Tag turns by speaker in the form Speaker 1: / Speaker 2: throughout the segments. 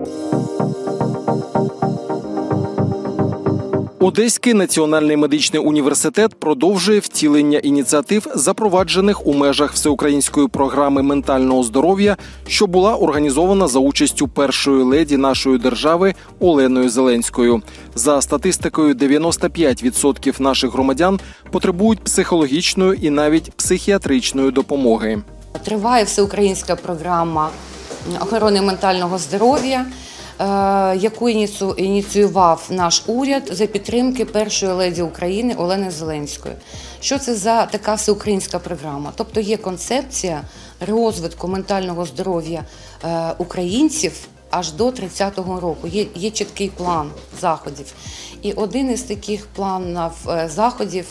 Speaker 1: Одеський національний медичний університет продовжує втілення ініціатив, запроваджених у межах всеукраїнської програми ментального здоров'я, що була організована за участю першої леді нашої держави Оленою Зеленською. За статистикою, 95% наших громадян потребують психологічної і навіть психіатричної допомоги.
Speaker 2: Триває всеукраїнська програма охорони ментального здоров'я, яку ініціював наш уряд за підтримки першої леді України Олени Зеленської. Що це за така всеукраїнська програма? Тобто є концепція розвитку ментального здоров'я українців аж до 30-го року. Є чіткий план заходів. І один із таких планів заходів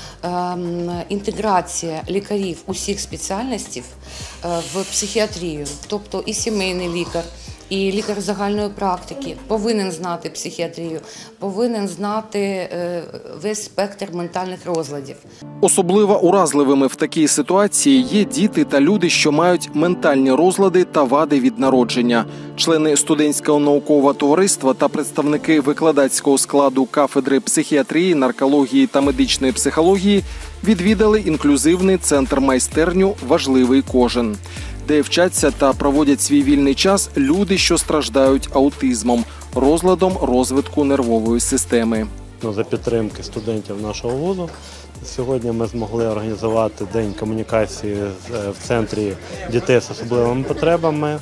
Speaker 2: – інтеграція лікарів усіх спеціальностей в психіатрію, тобто і сімейний лікар, і лікар загальної практики повинен знати психіатрію, повинен знати весь спектр ментальних розладів.
Speaker 1: Особливо уразливими в такій ситуації є діти та люди, що мають ментальні розлади та вади від народження. Члени студентського наукового товариства та представники викладацького складу кафедри психіатрії, наркології та медичної психології відвідали інклюзивний центр-майстерню «Важливий кожен», де вчаться та проводять свій вільний час люди, що страждають аутизмом, розладом розвитку нервової системи.
Speaker 3: За підтримки студентів нашого вузу сьогодні ми змогли організувати день комунікації в центрі дітей з особливими потребами,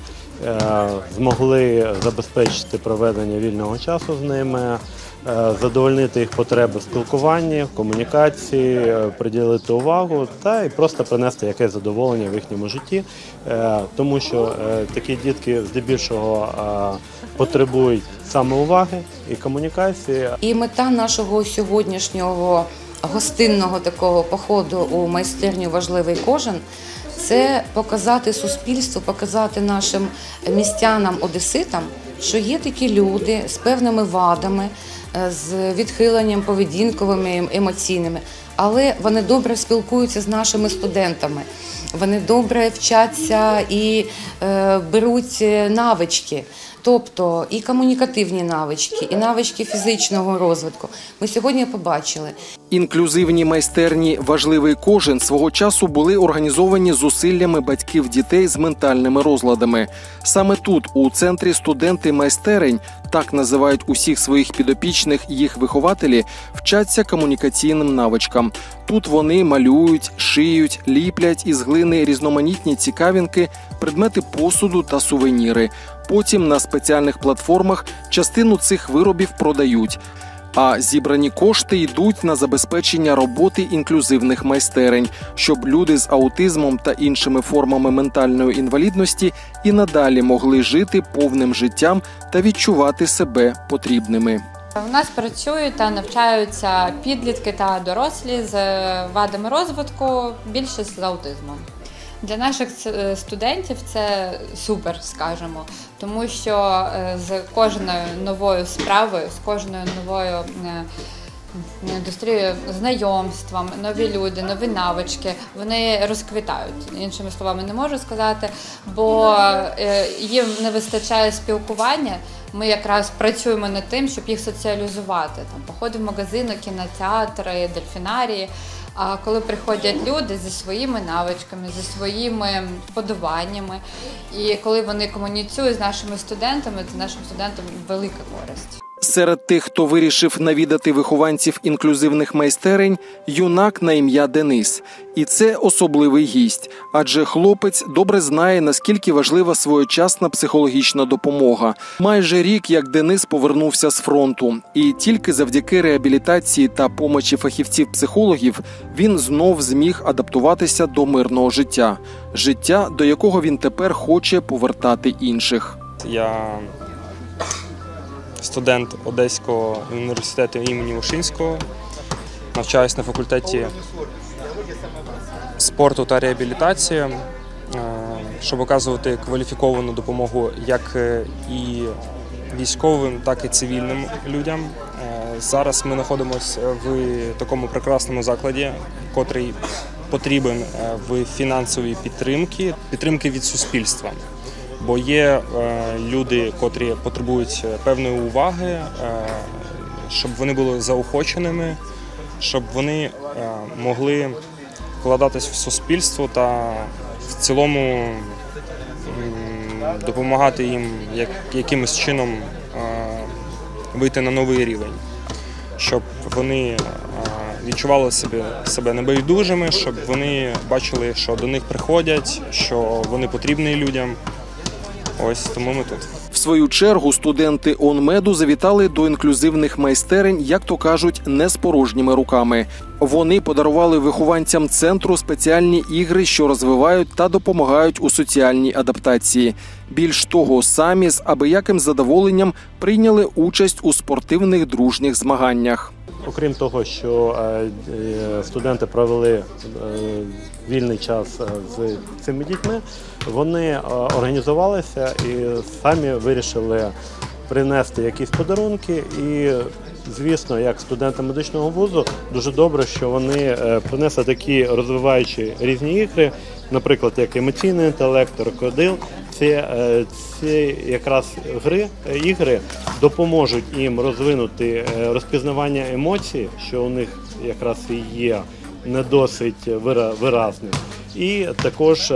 Speaker 3: змогли забезпечити проведення вільного часу з ними, задовольнити їх потреби в спілкуванні, в комунікації, приділити увагу та і просто принести якесь задоволення в їхньому житті, тому що такі дітки здебільшого потребують саме уваги і комунікації.
Speaker 2: І мета нашого сьогоднішнього гостинного такого походу у майстерню «Важливий кожен» – це показати суспільству, показати нашим містянам, одеситам, що є такі люди з певними вадами, з відхиленням поведінковими, емоційними, але вони добре спілкуються з нашими студентами, вони добре вчаться і беруть навички, тобто і комунікативні навички, і навички фізичного розвитку. Ми сьогодні побачили.
Speaker 1: Інклюзивні майстерні «Важливий кожен» свого часу були організовані зусиллями батьків дітей з ментальними розладами. Саме тут, у центрі студенти майстерень, так називають усіх своїх підопічних їх вихователі, вчаться комунікаційним навичкам. Тут вони малюють, шиють, ліплять із глини різноманітні цікавинки, предмети посуду та сувеніри. Потім на спеціальних платформах частину цих виробів продають. А зібрані кошти йдуть на забезпечення роботи інклюзивних майстерень, щоб люди з аутизмом та іншими формами ментальної інвалідності і надалі могли жити повним життям та відчувати себе потрібними.
Speaker 4: У нас працюють та навчаються підлітки та дорослі з вадами розвитку, більшість з аутизмом. Для наших студентів це супер, скажімо, тому що з кожною новою справою, з кожною новою індустрією, знайомством, нові люди, нові навички, вони розквітають. Іншими словами не можу сказати, бо їм не вистачає спілкування. Ми якраз працюємо над тим, щоб їх соціалізувати. Там походи в магазини, кінотеатри, дельфінарії. А коли приходять люди зі своїми навичками, зі своїми вподобаннями, і коли вони комуніцюють з нашими студентами, то нашим студентам велика користь.
Speaker 1: Серед тих, хто вирішив навідати вихованців інклюзивних майстерень, юнак на ім'я Денис. І це особливий гість, адже хлопець добре знає, наскільки важлива своєчасна психологічна допомога. Майже рік, як Денис повернувся з фронту. І тільки завдяки реабілітації та помочі фахівців-психологів він знов зміг адаптуватися до мирного життя. Життя, до якого він тепер хоче повертати інших.
Speaker 5: Я студент Одеського університету імені Вишинського, навчаюсь на факультеті спорту та реабілітації, щоб оказувати кваліфіковану допомогу як і військовим, так і цивільним людям. Зараз ми знаходимося в такому прекрасному закладі, котрий потрібен в фінансовій підтримці від суспільства. Бо є люди, котрі потребують певної уваги, щоб вони були заохоченими, щоб вони могли вкладатись в суспільство та в цілому допомагати їм якимось чином вийти на новий рівень, щоб вони відчували себе небайдужими, щоб вони бачили, що до них приходять, що вони потрібні людям. Ось тому ми тут.
Speaker 1: В свою чергу студенти ОНМЕДу завітали до інклюзивних майстерень, як то кажуть, не з порожніми руками. Вони подарували вихованцям центру спеціальні ігри, що розвивають та допомагають у соціальній адаптації. Більш того, самі з абияким задоволенням прийняли участь у спортивних дружніх змаганнях.
Speaker 3: Окрім того, що студенти провели вільний час з цими дітьми, вони організувалися і самі вирішили принести якісь подарунки. І, звісно, як студенти медичного вузу, дуже добре, що вони принесли такі розвиваючі різні ігри, наприклад, як емоційний інтелект, крокодил. Ці якраз ігри допоможуть їм розвинути розпізнавання емоцій, що у них якраз і є не досить виразним, і також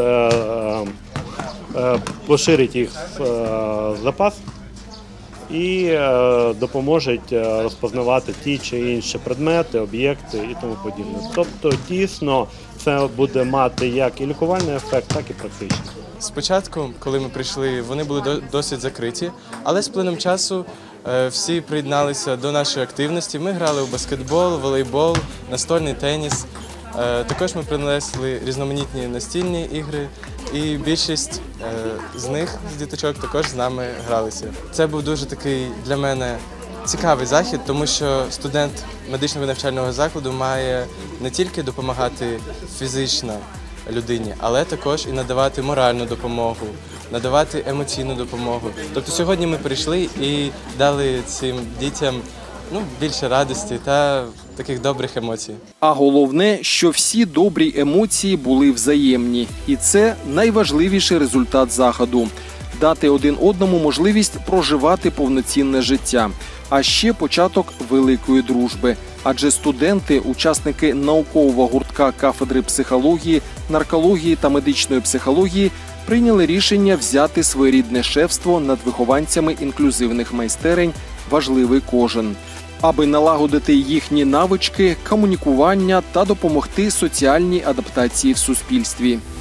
Speaker 3: поширить їх запас і допоможуть розпознавати ті чи інші предмети, об'єкти і тому подібне. Тобто, дійсно, це буде мати як і лікувальний ефект, так і практичний.
Speaker 6: Спочатку, коли ми прийшли, вони були досить закриті, але з плином часу всі приєдналися до нашої активності. Ми грали у баскетбол, волейбол, настольний теніс. Також ми принесли різноманітні настільні ігри, і більшість з них, з діточок, також з нами гралися. Це був дуже такий для мене цікавий захід, тому що студент медичного навчального закладу має не тільки допомагати фізично людині, але також і надавати моральну допомогу, надавати емоційну допомогу. Тобто сьогодні ми прийшли і дали цим дітям більше радості та таких добрих емоцій.
Speaker 1: А головне, що всі добрі емоції були взаємні. І це найважливіший результат заходу – дати один одному можливість проживати повноцінне життя. А ще початок великої дружби. Адже студенти, учасники наукового гуртка кафедри психології, наркології та медичної психології прийняли рішення взяти своєрідне шефство над вихованцями інклюзивних майстерень «Важливий кожен», аби налагодити їхні навички, комунікування та допомогти соціальній адаптації в суспільстві.